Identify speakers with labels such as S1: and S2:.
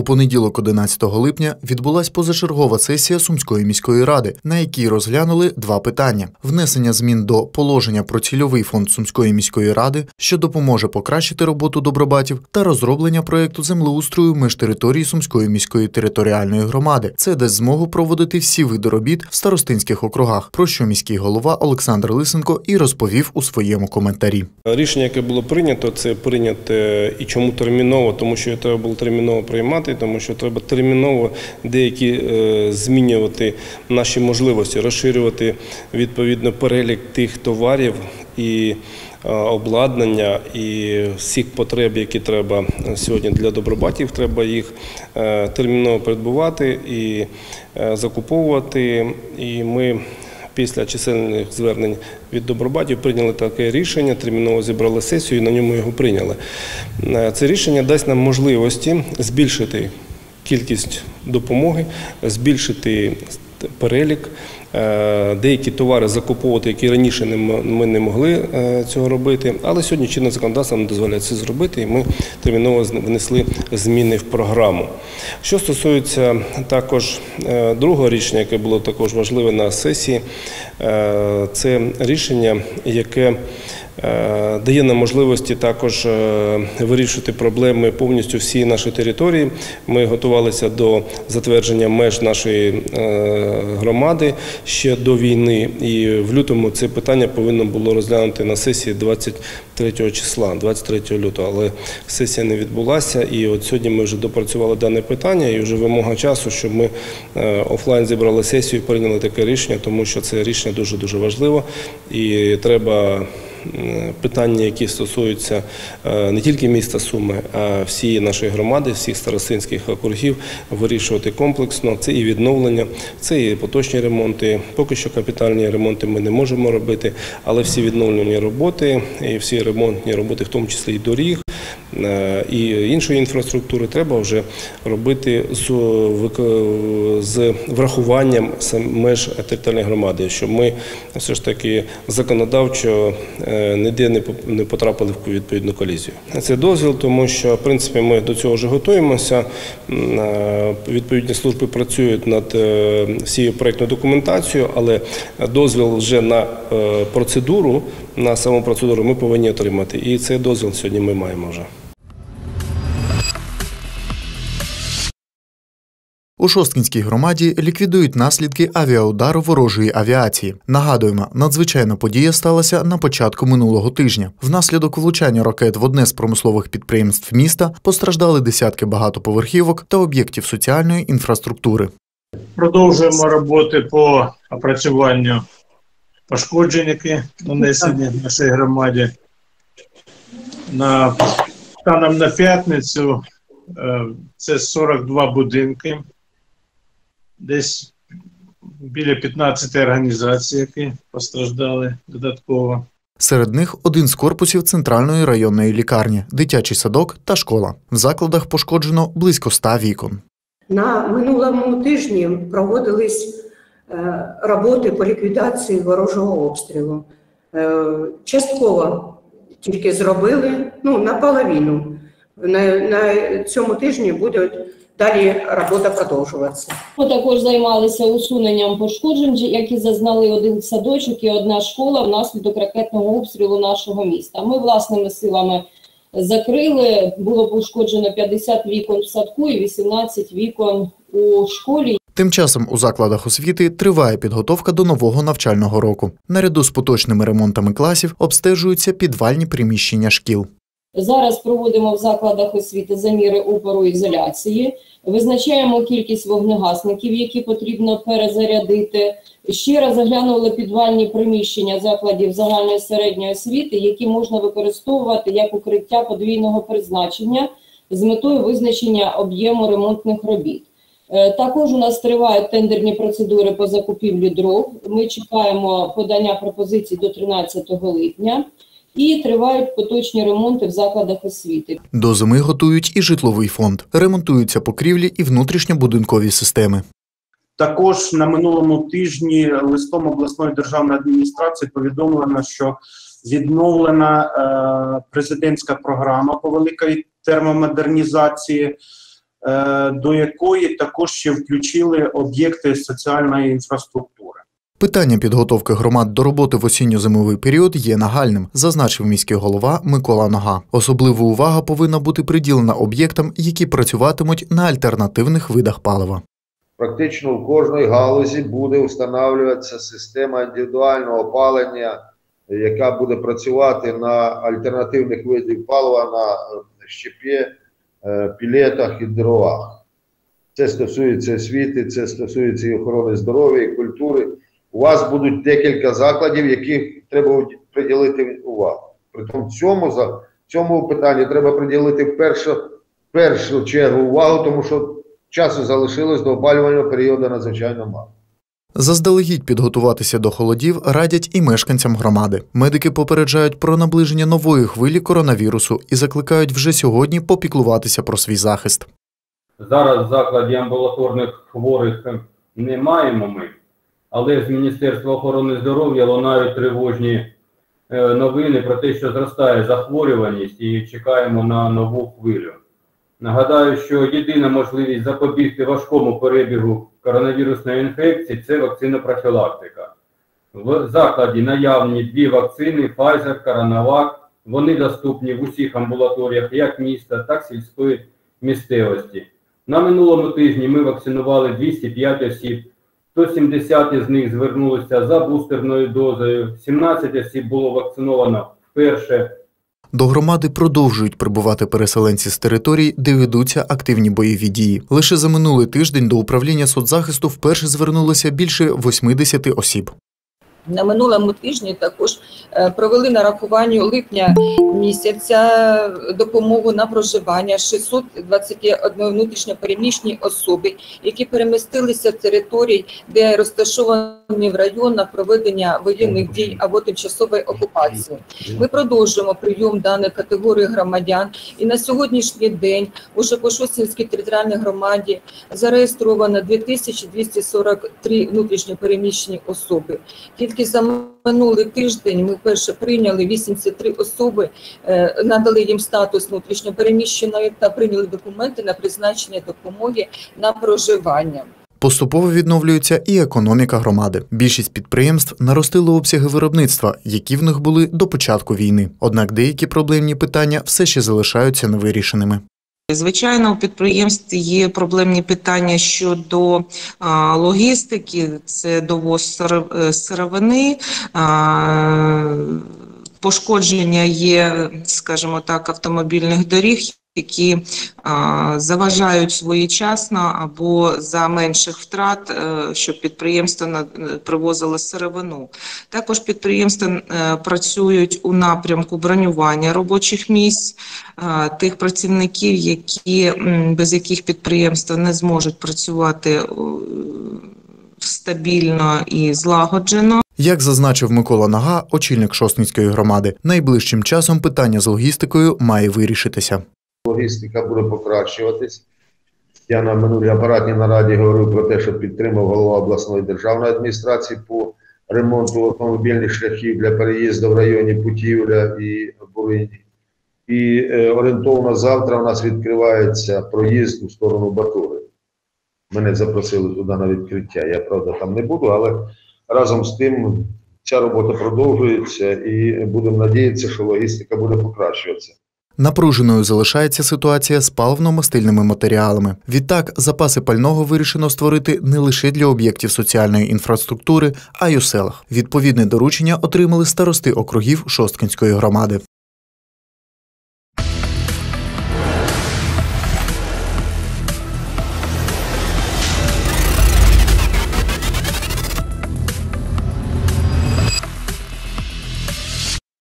S1: понеділок, 11 липня, відбулась позачергова сесія Сумської міської ради, на якій розглянули два питання – внесення змін до положення про цільовий фонд Сумської міської ради, що допоможе покращити роботу добробатів, та розроблення проєкту землеустрою меж території Сумської міської територіальної громади. Це дасть змогу проводити всі види робіт в старостинських округах, про що міський голова Олександр Лисенко і розповів у своєму коментарі.
S2: Рішення, яке було прийнято, це прийнято і чому терміново, тому що треба було терміново приймати, тому що треба терміново деякі змінювати наші можливості, розширювати відповідно перелік тих товарів і обладнання і всіх потреб, які треба сьогодні для добробатів, треба їх терміново придбати і закуповувати. І ми після чисельних звернень від добробатів прийняли таке рішення, терміново зібрали сесію і на ньому його прийняли. Це рішення дасть нам можливості збільшити кількість допомоги, збільшити перелік, деякі товари закуповувати, які раніше ми не могли цього робити, але сьогодні чинне законодавство нам дозволяє це зробити, і ми терміново внесли зміни в програму. Що стосується також другого рішення, яке було також важливе на сесії, це рішення, яке дає нам можливості також вирішити проблеми повністю всієї нашої території. Ми готувалися до затвердження меж нашої громади ще до війни, і в лютому це питання повинно було розглянути на сесії 23 числа, 23 лютого, але сесія не відбулася, і от сьогодні ми вже допрацювали дане питання, і вже вимога часу, щоб ми офлайн зібрали сесію і прийняли таке рішення, тому що це рішення дуже-дуже важливо, і треба питання, які стосуються не тільки міста Суми, а всієї нашої громади, всіх старостинських округів, вирішувати комплексно. Це і відновлення, це і поточні ремонти. Поки що капітальні ремонти ми не можемо робити, але всі відновлені роботи, і всі ремонтні роботи, в тому числі і доріг, і іншої інфраструктури, треба вже робити з врахуванням меж територіальної громади, щоб ми все ж таки законодавчо ніде не потрапили в відповідну колізію. Це дозвіл, тому що, в принципі, ми до цього вже готуємося. Відповідні служби працюють над всією проєктною документацією, але дозвіл вже на процедуру, на саму процедуру ми повинні отримати. І цей дозвіл сьогодні ми маємо вже.
S1: У Шосткинській громаді ліквідують наслідки авіаудару ворожої авіації. Нагадуємо, надзвичайна подія сталася на початку минулого тижня. Внаслідок влучання ракет в одне з промислових підприємств міста постраждали десятки багатоповерхівок та об'єктів соціальної інфраструктури.
S3: Продовжуємо роботи по опрацюванню пошкоджень, які нанесені в нашій громаді. Станом на п'ятницю це 42 будинки, десь біля 15 організацій, які постраждали додатково.
S1: Серед них один з корпусів центральної районної лікарні, дитячий садок та школа. В закладах пошкоджено близько 100 вікон.
S4: На минулому тижні проводились роботи по ліквідації ворожого обстрілу. Частково тільки зробили, наполовину. На цьому тижні буде далі робота продовжуватися.
S5: Ми також займалися усуненням пошкоджень, які зазнали один садочок і одна школа внаслідок ракетного обстрілу нашого міста. Ми власними силами закрили, було пошкоджено 50 вікон в садку і 18 вікон у школі.
S1: Тим часом у закладах освіти триває підготовка до нового навчального року. Наряду з поточними ремонтами класів обстежуються підвальні приміщення шкіл.
S5: Зараз проводимо в закладах освіти заміри опору ізоляції, визначаємо кількість вогнегасників, які потрібно перезарядити. Ще раз заглянули підвальні приміщення закладів загальної середньої освіти, які можна використовувати як укриття подвійного призначення з метою визначення об'єму ремонтних робіт. Також у нас тривають тендерні процедури по закупівлі дров. Ми чекаємо подання пропозицій до 13 липня. І тривають поточні ремонти в закладах освіти.
S1: До зими готують і житловий фонд. Ремонтуються покрівлі і внутрішньобудинкові системи.
S6: Також на минулому тижні листом обласної державної адміністрації повідомлено, що відновлена президентська програма по великій термомодернізації до якої також ще включили об'єкти соціальної інфраструктури.
S1: Питання підготовки громад до роботи в осінньо-зимовий період є нагальним, зазначив міський голова Микола Нога. Особлива увага повинна бути приділена об'єктам, які працюватимуть на альтернативних видах палива.
S7: Практично в кожній галузі буде встановлюватися система індивідуального опалення, яка буде працювати на альтернативних видах палива, на щепі, пілетах і дровах. Це стосується освіти, це стосується і охорони здоров'я, і культури. У вас будуть декілька закладів, яких треба приділити увагу. Притом цьому питанні треба приділити в першу чергу увагу, тому що часу залишилось до опалювального періоду надзвичайно мало.
S1: Заздалегідь підготуватися до холодів радять і мешканцям громади. Медики попереджають про наближення нової хвилі коронавірусу і закликають вже сьогодні попіклуватися про свій захист.
S8: Зараз в закладі амбулаторних хворих не маємо ми, але з Міністерства охорони здоров'я лунають тривожні новини про те, що зростає захворюваність і чекаємо на нову хвилю. Нагадаю, що єдина можливість запобігти важкому перебігу коронавірусної інфекції – це вакцинопрофілактика. В закладі наявні 2 вакцини – Pfizer, CoronaVac. Вони доступні в усіх амбулаторіях як міста, так і сільської місцевості. На минулому тижні ми вакцинували 205 осіб, 170 із них звернулися за бустерною дозою, 17 осіб було вакциновано вперше.
S1: До громади продовжують прибувати переселенці з територій, де ведуться активні бойові дії. Лише за минулий тиждень до управління соцзахисту вперше звернулося більше 80 осіб.
S9: На минулому тижні також провели нарахування липня місяця допомогу на проживання 621 внутрішньопереміщені особи, які перемістилися в території, де розташовані в районах проведення воєнних дій або тимчасової окупації. Ми продовжуємо прийом даної категорії громадян і на сьогоднішній день у Шопошостинській територіальній громаді зареєстровано 2243 внутрішньопереміщені особи. Тільки за минулий тиждень ми вперше прийняли 83 особи, надали їм статус внутрішньопереміщеної та прийняли документи на призначення допомоги на проживання.
S1: Поступово відновлюється і економіка громади. Більшість підприємств наростили обсяги виробництва, які в них були до початку війни. Однак деякі проблемні питання все ще залишаються невирішеними.
S10: Звичайно, у підприємстві є проблемні питання щодо логістики, це довоз сировини, пошкодження є, скажімо так, автомобільних доріг, які заважають своєчасно або за менших втрат, щоб підприємство привозило сировину. Також підприємства працюють у напрямку бронювання робочих місць, тих працівників, без яких підприємства не зможуть працювати стабільно і злагоджено.
S1: Як зазначив Микола Нога, очільник Шосткинської громади, найближчим часом питання з логістикою має вирішитися.
S7: Логістика буде покращуватись. Я на минулій апаратній нараді говорив про те, що підтримав голова обласної державної адміністрації по ремонту автомобільних шляхів для переїзду в районі Путівля і Бурині. І орієнтовно завтра у нас відкривається проїзд у сторону Батури. Мене запросили туди на відкриття. Я, правда, там не буду, але разом з тим ця робота продовжується і будемо надіятися, що логістика буде покращуватися.
S1: Напруженою залишається ситуація з паливно-мастильними матеріалами. Відтак, запаси пального вирішено створити не лише для об'єктів соціальної інфраструктури, а й у селах. Відповідне доручення отримали старости округів Шосткинської громади.